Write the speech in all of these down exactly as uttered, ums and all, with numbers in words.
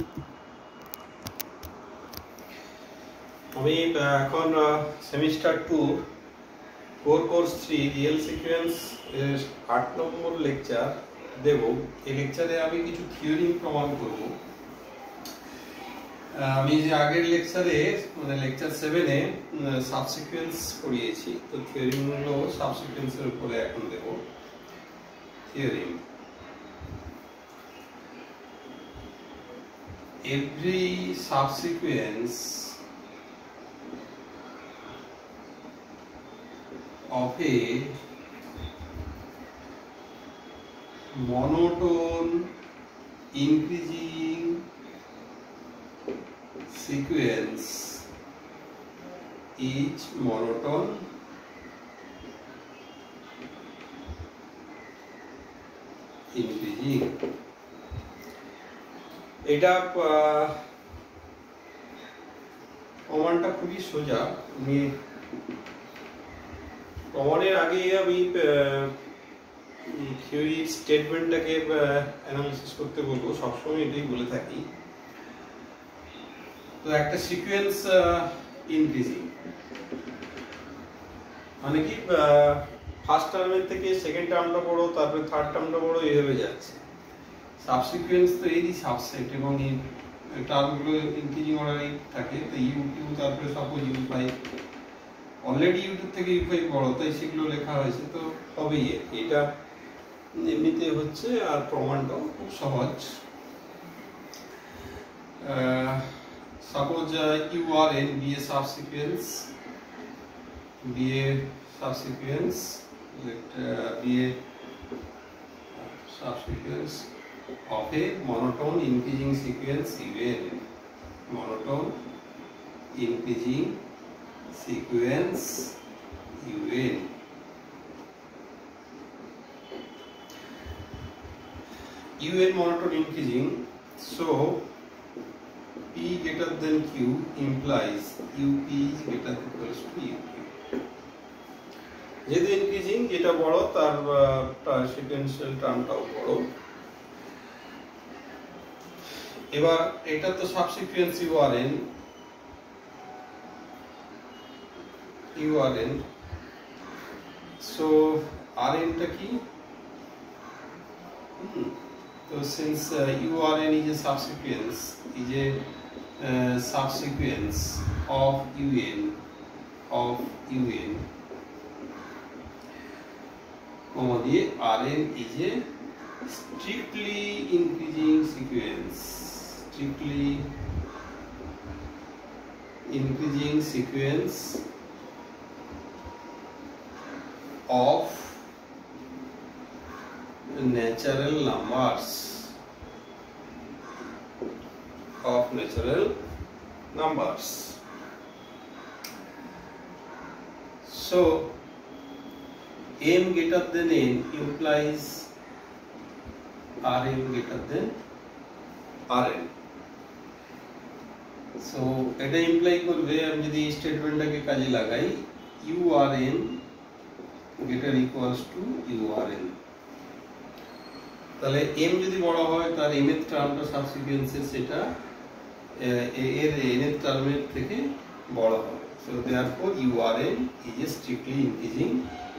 আমি এখন semester two core course three real sequence এর আট নম্বর লেকচার দেব। এই লেকচারে আমি কিছু থিওরি প্রমাণ করব। আমি যে আগের লেকচারে মানে লেকচার সেভেনে সাবসিকুয়েন্স পড়িয়েছি, তো থিওরিগুলো সাবসিকুয়েন্সের উপরে এখন দেব। Theory: every subsequence of a monotone increasing sequence is monotone increasing. এটা প্রমাণটা খুবই সোজা। আমি প্রমাণের আগে আমি থিওরি স্টেটমেন্টটাকে অ্যানালিসিস করতে বলবো, সবসময় এটাই বলে থাকি। তো একটা সিকোয়েন্স ইনক্রিজিং মানে কি, ফার্স্ট টার্মের থেকে সেকেন্ড টার্মটা বড়, তারপরে থার্ড টার্মটা বড়, এইভাবে যাচ্ছে। সাবসিকুয়েন্স তো এরই সাবসেট এবং এই টার্মগুলো ইনক্রিজিং অর্ডারে থাকে। তো ইউ টু, তারপরে suppose u five, already u two থেকে ইউ ফাইভ বড়, তাই সেগুলো লেখা হয়েছে। তো হবেই এটা এমনিতে হচ্ছে। আর প্রমাণটাও খুব সহজ। Suppose u r n be a subsequence be a subsequence be a subsequence of a monotone increasing sequence un. Monotone increasing sequence un. Un monotone increasing, so p greater than q implies up is greater than equals to uq. যেহেতু increasing, যেটা বড় তার sequential টার্মটাও বড়। এবার এটা তো subsequence u r n u r n so r এনটা কি? তো since u r n is a subsequence is a subsequence of u n of u n comma দিয়ে Rn is a strictly increasing sequence, strictly increasing sequence of natural numbers of natural numbers. So m greater than n implies Rm greater than Rn. So এটা imply করবে, আমি যদি স্টেটমেন্টটাকে কাজে লাগাই, urn greater equals to urn, তাহলে m যদি বড় হয় তার m এর টার্মটা সাবসিকুয়েন্সের সেটা এর n এর টার্মের থেকে বড় হবে। So therefore urn is a strictly increasing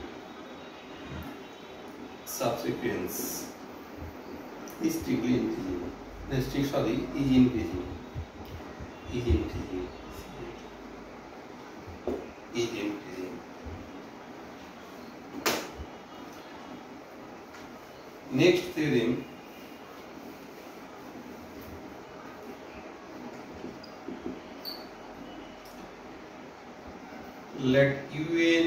subsequence. Is strictly increasing. The strict sorry is increasing. Is increasing. Is increasing. Next theorem. Let un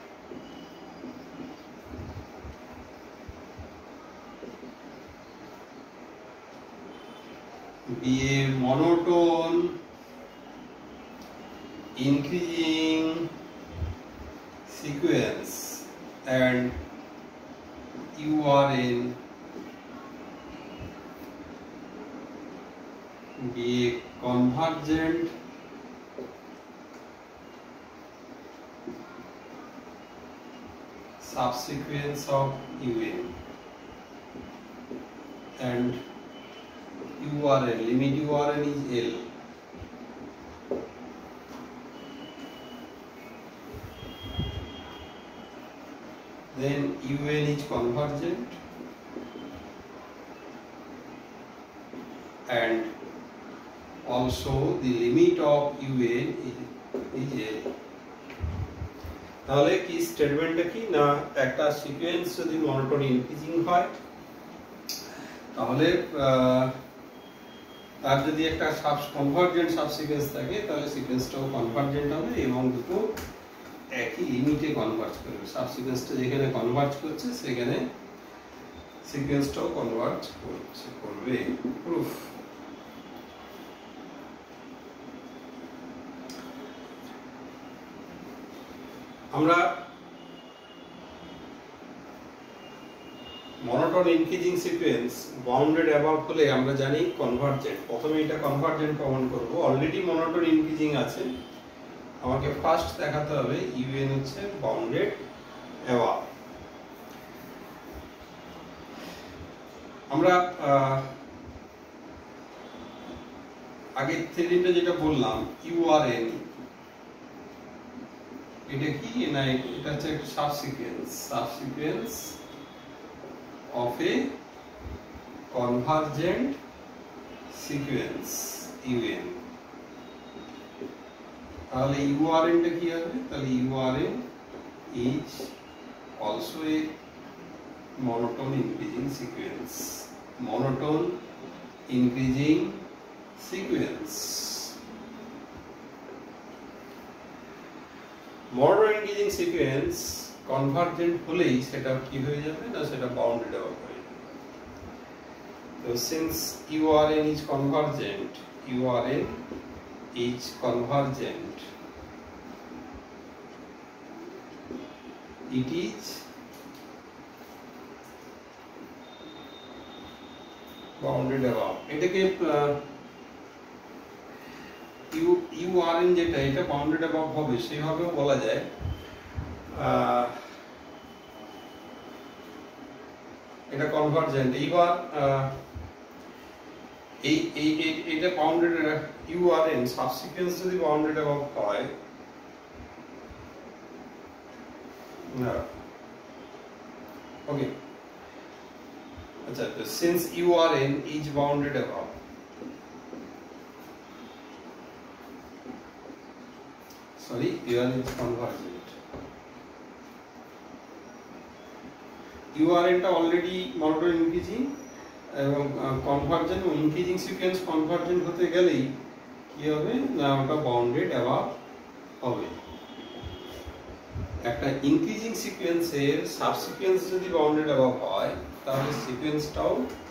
be a monotone increasing sequence and urn be a convergent subsequence of un and urn, limit urn is L. Then un is convergent and also the limit of un is, is L. তাহলে কি স্টেটমেন্টটা কি না একটা sequence যদি monotone increasing হয় তাহলে তার যদি একটা সাব কনভার্জেন্ট সাবসিকোয়েন্স থাকে তাহলে সিকোয়েন্সটাও কনভার্জেন্ট হবে এবং দুটো একই লিমিটে কনভার্জ করবে। সাবসিকোয়েন্সটা যেখানে কনভার্জ করছে সেখানে সিকোয়েন্সটাও কনভার্জ করছে করবে। প্রুফ আমরা monotone increasing sequence bounded above হলে আমরা জানি কনভার্জেন্ট। প্রথমে এটা কনভার্জেন্ট প্রমাণ করব। অলরেডি মনোটোন ইনক্রিজিং আছে, আমাকে ফার্স্ট দেখাতে হবে ইউএন হচ্ছে বাউন্ডেড অ্যাবাভ। আমরা আগে থিওরিটা যেটা বললাম ইউআরএন, এটা কি না এটা হচ্ছে একটা সাবসিকোয়েন্স সাবসিকোয়েন্স of a convergent sequence un। তাহলে urn টা কি হবে? তাহলে urn is also a monotone increasing sequence monotone increasing sequence monotone increasing sequence convergent হলেই সেটা কি হয়ে যাবে না সেটা বাউন্ডেড অ্যাবাভ হয়ে যাবে। তো since urn is convergent urn is convergent it is bounded above। এটাকে urn যেটা এটা বাউন্ডেড অ্যাবাভ হবে সেভাবেও বলা যায়। এটা কনভার্জেন্ট। এইবার এই এই এটা বাউন্ডেড urn সাবসিকোয়েন্স যদি বাউন্ডেড অ্যাবাভ হয় না ওকে আচ্ছা since urn is bounded above sorry urn is convergent urn টা অলরেডি মনোটোন ইনক্রিজিং এবং কনভার্জেন্ট ও ইনক্রিজিং সিকোয়েন্স কনভার্জেন্ট হতে গেলেই কি হবে না ওটা বাউন্ডেড অ্যাবাভ হবে। একটা ইনক্রিজিং সিকোয়েন্সের সাবসিকোয়েন্স যদি বাউন্ডেড অ্যাবাভ হয় তাহলে সিকোয়েন্সটাও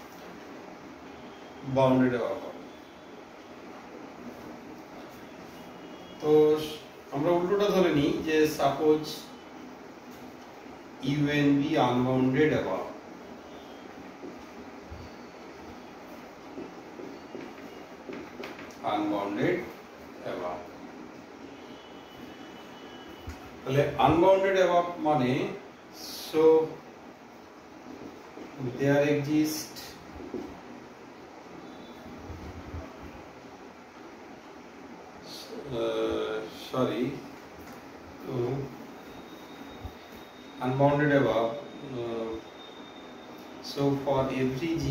বাউন্ডেড অ্যাবাভ হবে। তো আমরা উল্টোটা ধরে নিই যে suppose un be unbounded above unbounded above তাহলে unbounded above মানে so there exist uh, sorry so unbounded above uh, so for every g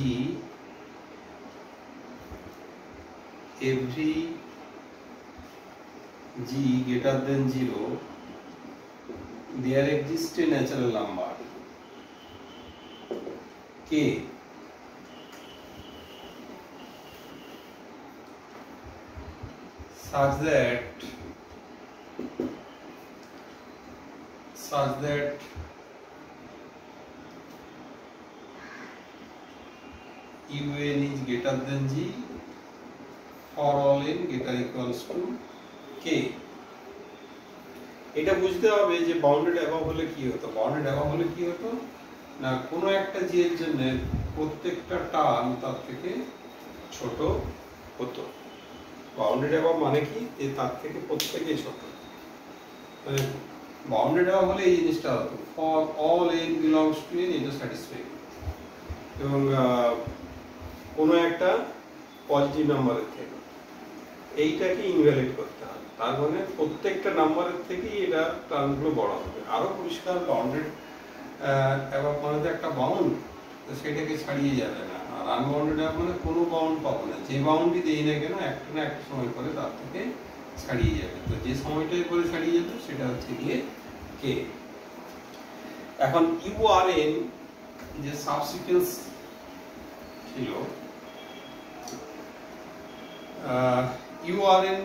every g greater than zero there exists a natural number k such that such that un is greater than g for all n greater equals to k। এটা বুঝতে হবে যে bounded above হলে কি হতো। Bounded above হলে কি হতো না কোনো একটা জি এর জন্য প্রত্যেকটা টার্ম তার থেকে ছোট হতো। বাউন্ডেড অ্যাবাভ মানে কি যে তার থেকে প্রত্যেকই ছোট। মানে বাউন্ডেড অ্যাবাভ হলে এই জিনিসটা হতো for all n belongs to n এটা স্যাটিসফাই এবং কোনো একটা পজিটিভ নাম্বারের থেকে, এইটাকে ইনভ্যালিড করতে হবে। তার মানে প্রত্যেকটা নাম্বারের থেকেই এটা টার্মগুলো বড় হবে। আরো পরিষ্কার বাউন্ডেড অ্যাবাভ মানে তো একটা বাউন্ড, তো সেটাকে ছাড়িয়ে যাবে না। আর আনবাউন্ডেড অ্যাবাভ মানে কোনো বাউন্ড পাবো না, যে বাউন্ডই দেই না কেন একটা না একটা সময় পরে তার থেকে ছাড়িয়ে যাবে। তো যে সময়টাই পরে ছাড়িয়ে যাবে সেটা হচ্ছে গিয়ে কে। এখন ইউআরএন যে সাবসিকুয়েন্স ছিল, u r n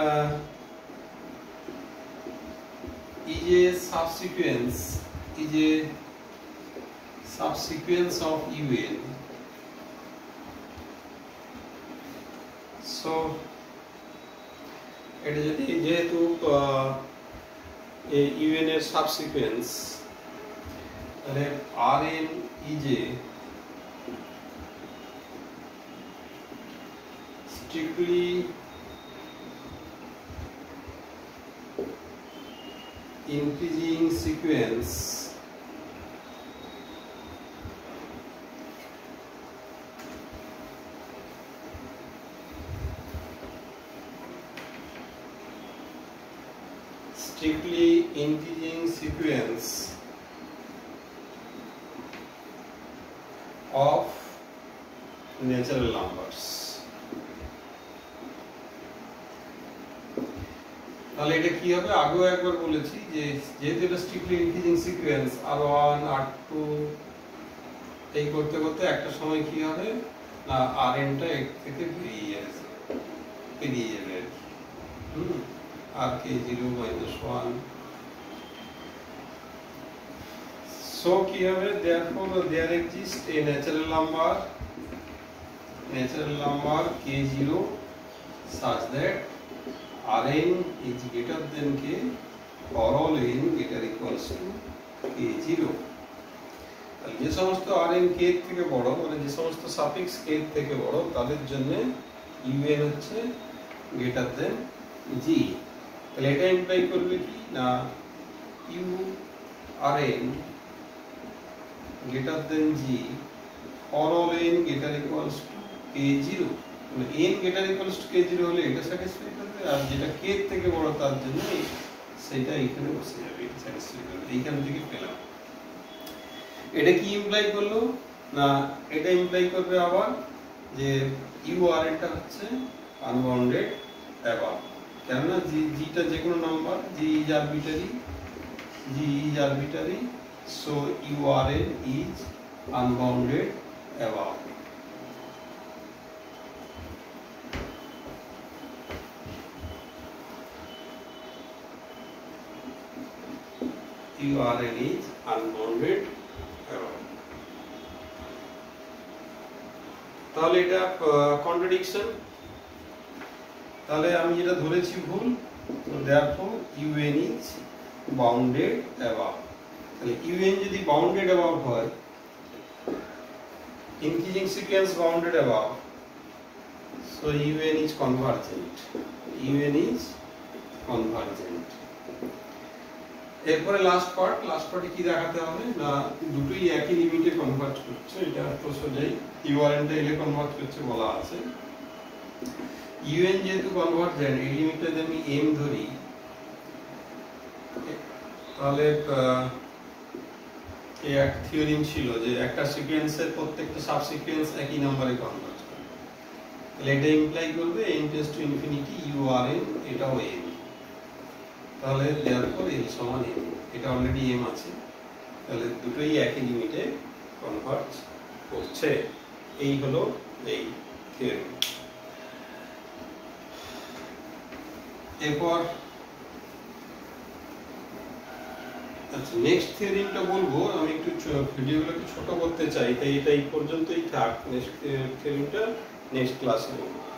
is a subsequence is a subsequence of U N. So এটা যদি যেহেতু U N এর সাবসিকুয়েন্স, তাহলে R N is a strictly increasing sequence strictly increasing sequence of natural numbers. তাহলে এটা কি হবে, আগেও একবার বলেছি যে যেহেতু এটা স্ট্রিক্টলি ইনক্রিজিং সিকোয়েন্স, আর ওয়ান আর টু এই করতে করতে একটা সময় কি হবে না আর এনটা এর থেকে বেরিয়ে যাবে বেরিয়ে যাবে আর কি। হুম r k zero minus one. So কি হবে, therefore there exists a natural number natural number k zero such that Rn is greater than k for all n greater equals to k zero. তাহলে যে সমস্ত Rn k এর থেকে বড়, মানে যে সমস্ত সাফিক্স k এর থেকে বড়, তাদের জন্য Un হচ্ছে greater than g। তাহলে এটা ইমপ্লাই করবে কি না u Rn greater than g for all n greater equals to k zero। মানে n greater equals to k zero হলে এটা স্যাটিসফাই করবে, আর যেটা k এর থেকে বড় তার জন্য সেটা এখানে বসে যাবে, এটা স্যাটিসফাই করবে। এইখান থেকে পেলাম। এটা কি ইমপ্লাই করলো না, এটা ইমপ্লাই করবে আবার যে u আর এটা হচ্ছে আনবাউন্ডেড অ্যাবাভ। কেননা জি জিটা যে কোনো number, G is arbitrary G is arbitrary so u R n is unbounded above. U R N is unbounded above। তাহলে এটা কন্ট্রাডিকশন, তাহলে আমি যেটা ধরেছি ভুল। therefore U N is bounded above। তাহলে U N যদি bounded above হয়, increasing sequence bounded above, so U N is convergent U N is convergent। এরপরে লাস্ট পার্ট, লাস্ট পার্টে কি দেখাতে হবে না দুটোই একই লিমিটে কনভার্জ করছে। এটা তো সোজাই ইউআরএন টা এলে কনভার্জ করছে বলা আছে। ইউএন যেহেতু কনভার্জেন্ট, এই লিমিটটা যদি আমি এম ধরি, তাহলে এই এক থিওরিম ছিল যে একটা সিকোয়েন্সের প্রত্যেকটা সাবসিকোয়েন্স একই নম্বরে কনভার্জ করে। তাহলে এটা ইমপ্লাই করবে n tends to infinity U R N, এটাও এম। তাহলে therefore l সমান m, এটা অলরেডি m আছে, তাহলে দুটোই একই লিমিটে কনভার্জ করছে। এই হলো এই থিওরি। এরপর আচ্ছা নেক্সট থিওরিটা বলবো, আমি একটু ভিডিওগুলোকে ছোট করতে চাই, তাই এটা এই পর্যন্তই থাক। নেক্সট থিওরিটা নেক্সট ক্লাসে বলবো।